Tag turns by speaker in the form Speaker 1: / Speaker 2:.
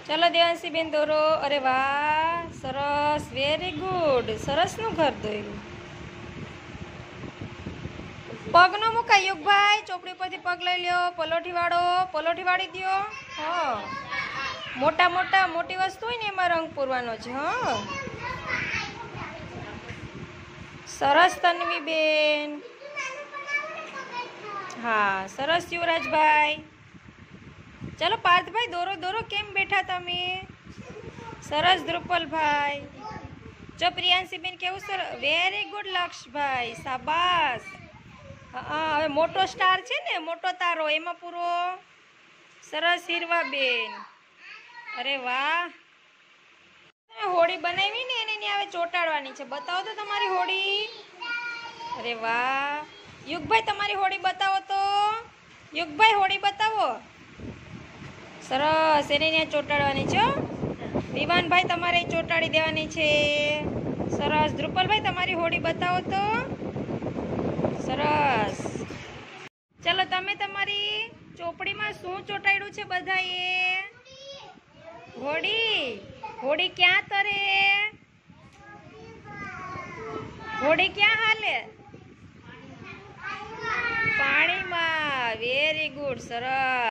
Speaker 1: चलो देवांशी बेन दौरो। अरे वाह, सरस, वेरी गुड। सरस नु घर दौर्યું। पग न मुकाय युग भाई, ચોપડી પરથી પગ લઈ લ્યો। પલોઠી વાળો, પલોઠી વાળી દ્યો। હા, મોટા મોટા મોટી વસ્તુ હોય ને એમાં રંગ પૂરવાનો છે। હા, સરસ તન્વી બેન। हाँ, सरस युवराज भाई। चलो पार्थ भाई दौरो दौरो, केम बैठा तमे? सरस द्रुपल भाई। जो प्रियांशी बेन केवुं सर, वेरी गुड लक्ष्य भाई, शाबाश। हाँ, हवे मोटो स्टार छे ने, मोटो तारो एमां पूरो। सरस हीरवा बेन। अरे वाह, होड़ी बनावी ने एने हवे ચોટાડવાની છે। बताओ तो तमारी होड़ी। अरे वाह, युग भाई तमारी होड़ी बताओ तो। युग भाई होड़ी बतावो। सरस, एने न्या ચોટાડવાની છે। विवान भाई तमारे ચોટાડી देवानी छे। सरस, द्रुपल भाई तमारी होड़ी बताओ तो। सरस, चलो तमे तमारी ચોપડી में शुं ચોટાડ્યું છે बधाए? होड़ी। होड़ी क्या तरे? होड़ी क्या हाले? पानी में। वेरी गुड, सरस।